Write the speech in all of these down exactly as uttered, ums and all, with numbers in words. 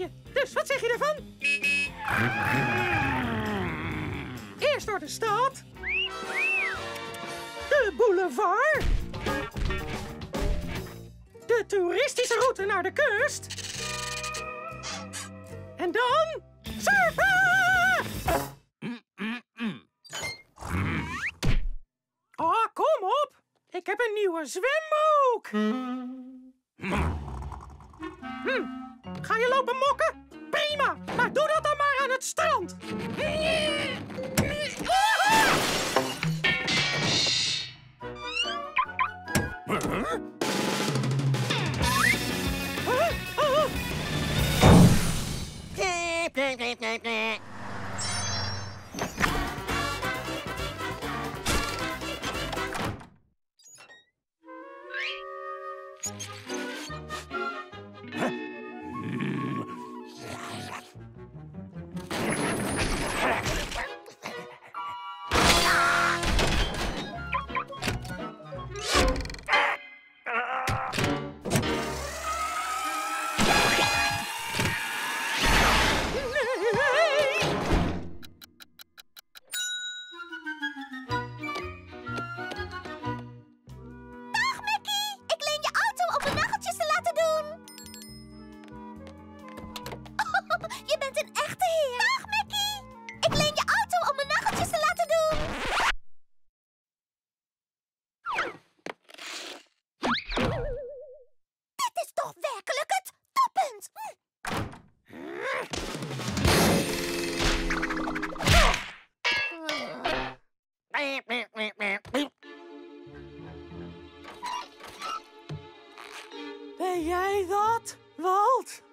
je. Dus wat zeg je ervan? Eerst door de stad. De boulevard. De toeristische route naar de kust. En dan surfen! Oh, kom op. Ik heb een nieuwe zwembroek. Hm. Ga je lopen mokken? Prima, maar doe dat dan maar aan het strand. Ben jij dat, Walt?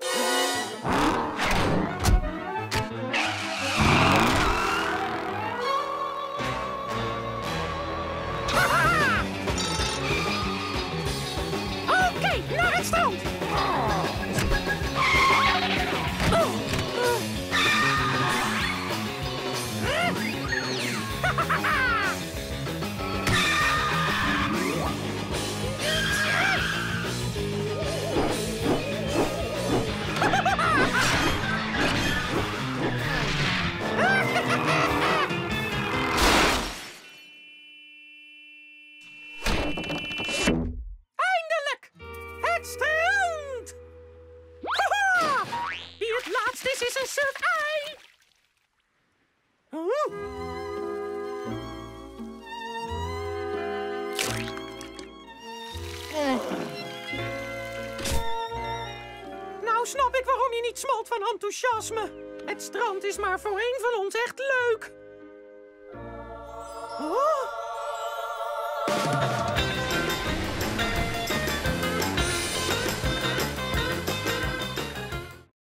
Oké, naar het strand! Eindelijk! Het strand! Haha! Wie het laatst is, is een surf-ei! Oh. Nou snap ik waarom je niet smalt van enthousiasme. Het strand is maar voor één van ons echt leuk.